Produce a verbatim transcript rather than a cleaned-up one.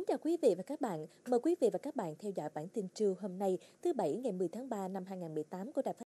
chào quý vị và các bạn. Mời quý vị và các bạn theo dõi bản tin trưa hôm nay, thứ Bảy ngày mười tháng ba năm hai nghìn không trăm mười tám của Đài Phát